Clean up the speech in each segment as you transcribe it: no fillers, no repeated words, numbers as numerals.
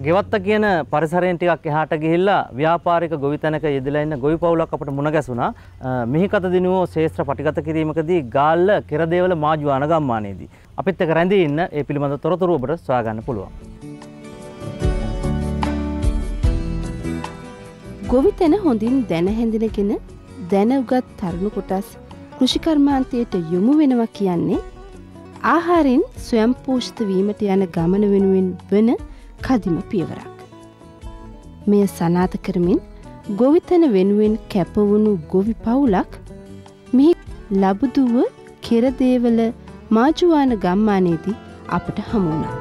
ගෙවත්ත කියන පරිසරයෙන් ටිකක් එහාට ගිහිල්ලා ව්‍යාපාරික ගොවිතැනක යෙදලා ඉන්න ගොවි පවුලක් අපට මුණ ගැසුණා. මිහිකත දිනුවෝ ශේෂ්ත්‍ර පටිගත කිරීමකදී ගාල්ල කෙරදේවල මාජු අනගම්මානයේදී. අපිත් එක්ක රැඳී ඉන්න ඒ පිළිබඳ තොරතුරු ඔබට සොයා ගන්න පුළුවන්. ගොවිතැන හොඳින් දැන හැඳිනගෙන දැන උගත් තරුණ කොටස් කෘෂිකර්මාන්තයට යොමු වෙනවා කියන්නේ ආහාරයෙන් ස්වයං පෝෂිත වීමට යන ගමන වෙනුවෙන් වන කදිම පියවරක්. මෙය සනාථ කරමින් ගොවිතැන වෙනුවෙන් කැපවුණු ගොවි පවුලක් මෙහි ලබුදුව කෙරදේවල මාජුවාන ගම්මානයේදී අපට හමු වුණා.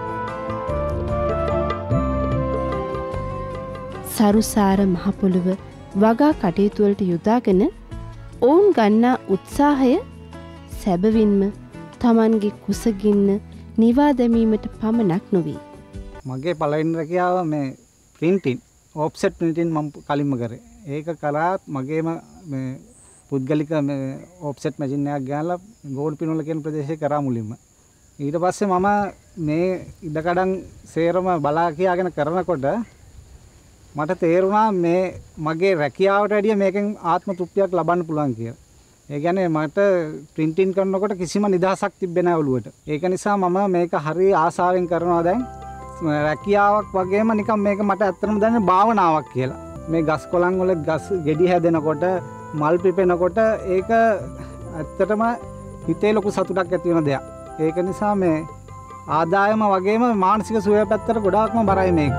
සරුසාර මහ පොළොව වගා කටයුතු වලට යොදාගෙන ඔවුන් ගන්නා උත්සාහය සැබවින්ම තමන්ගේ කුසගින්න නිවා දැමීමට පමණක් නොවේ. මගේ පළවෙනි රැකියාව මේ ප්‍රින්ටින් ඔෆ්සෙට් ප්‍රින්ටින් මම කලින්ම කරේ. ඒක කරා මගේම මේ පුද්ගලික මේ ඔෆ්සෙට් මැෂින් එකක් ගාලා ගෝල්පිනවල කියන ප්‍රදේශේ කරා මුලින්ම. ඊට පස්සේ මම මේ ඉඩකඩම් සේරම බලා කියාගෙන කරනකොට මට තේරුණා මේ මගේ රැකියාවට වැඩිය මේකෙන් ආත්ම තෘප්තියක් ලබන්න පුළුවන් කියලා. ඒ කියන්නේ මට ප්‍රින්ටින් කරනකොට කිසිම නිදහසක් තිබෙන්නේ නැහැ ඔළුවට. ඒක නිසා මම මේක හරිය ආසාවෙන් කරනවා දැන්. රැකියාවක් වගේම නිකන් මේක මට ඇත්තටම දැනෙන භාවනාවක් කියලා. මේ ගස් කොළන් වල ගස් ගෙඩි හැදෙනකොට මල් පිපෙනකොට ඒක ඇත්තටම හිතේ ලොකු සතුටක් ඇති වෙන දෙයක්. ඒක නිසා මේ ආදායම වගේම මානසික සුවය පැත්තට ගොඩාක්ම බරයි මේක.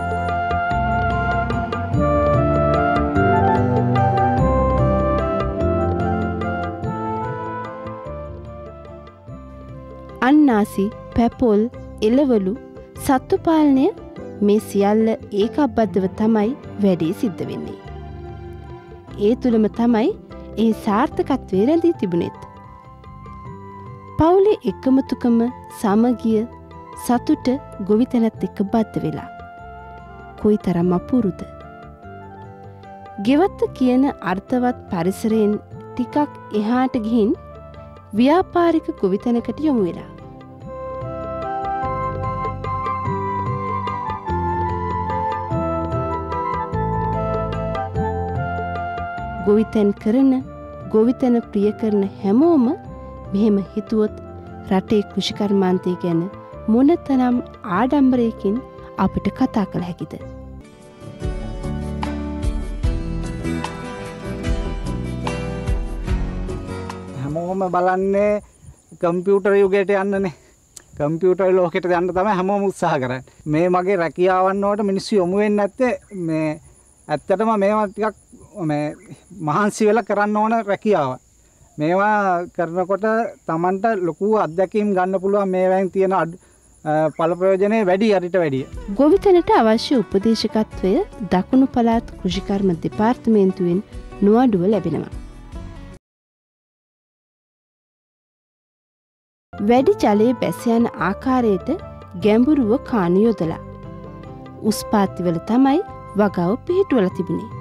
අන්නාසි, පැපොල්, එළවලු, සත්තු පාලනය මේ සියල්ල ඒකාබද්ධව තමයි වැඩේ සිද්ධ වෙන්නේ. ඒ තුළම තමයි ඒ සාර්ථකත්වයේ රැඳී තිබුණෙත්. පවුලේ එකමුතුකම, සමගිය, සතුට ගොවිතැනත් එක්ක බද්ධ වෙලා. කොයිතරම් අපූරුද. ගෙවත්ත කියන අර්ථවත් පරිසරයෙන් ටිකක් එහාට ගිහින් ව්‍යාපාරික ගොවිතැනකට යොමු වෙලා. ගොවිතැන් කරන, ගොවිතැන ප්‍රිය කරන හැමෝම මෙහෙම හිතුවොත් රටේ කෘෂිකර්මාන්තය ගැන මොනතරම් ආඩම්බරයකින් අපිට කතා කළ හැකිද? හැමෝම බලන්නේ කම්පියුටර් යුගයට යන්නනේ. කම්පියුටර් ලෝකෙට යන්න තමයි හැමෝම උත්සාහ කරන්නේ. මේ මගේ රැකියාවන් වලට මිනිස්සු යොමු වෙන්නේ නැත්තේ මේ ඇත්තටම මේවා ටිකක් මේ මහන්සි වෙලා කරන්න ඕන රැකියාව. මේවා කරනකොට Tamanට ලොකු අත්දැකීම් ගන්න පුළුවන්. මේවෙන් තියෙන ඵල ප්‍රයෝජනේ වැඩි අරිට වැඩිය. ගොවිතැනට අවශ්‍ය උපදේශකත්වය දකුණු පළාත් කෘෂිකර්ම දෙපාර්තමේන්තුවෙන් නොඅඩුව ලැබෙනවා. වැඩි ජලයේ බැස යන ආකාරයට ගැඹුරුව කාණු යොදලා උස් පාත්තිවල තමයි වගාව පිහිටුවලා තිබුණේ.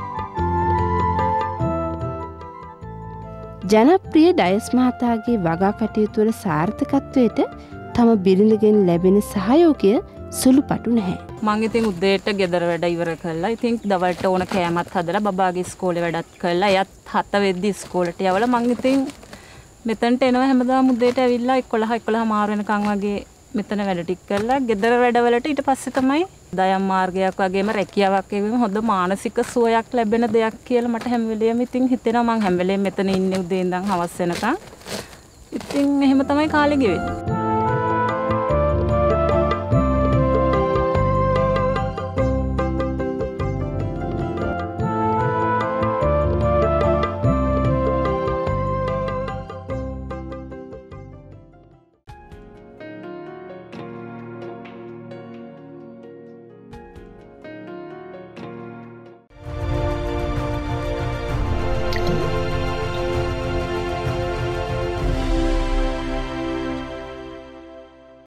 ජනප්‍රිය ඩයස් මහතාගේ වගා කටයුතු වල සාර්ථකත්වයට තම බිරිඳගෙන් ලැබෙන සහයෝගය සුළුපටු නැහැ. මම ඉතින් උදේට ගෙදර වැඩ ඉවර කළා. ඉතින් දවල්ට ඕන කෑමත් හදලා බබාගේ ඉස්කෝලේ වැඩත් කළා. එයත් 7 වෙද්දි ඉස්කෝලේට යවලා මම ඉතින් මෙතනට එනවා හැමදාම උදේට ඇවිල්ලා 11 මාර වෙනකන් වගේ මෙතන වැඩ ටික කරලා ගෙදර වැඩවලට ඊට පස්සේ තමයි දයම් මාර්ගයක් වගේම රැකියාවක් වගේම හොඳ මානසික සුවයක් ලැබෙන දෙයක් කියලා මට හැම වෙලෙම ඉතින් හිතෙනවා. මම හැම වෙලෙම මෙතන ඉන්නේ උදේ ඉඳන් හවස වෙනකන්. ඉතින් එහෙම තමයි කාලේ ගෙවෙන්නේ.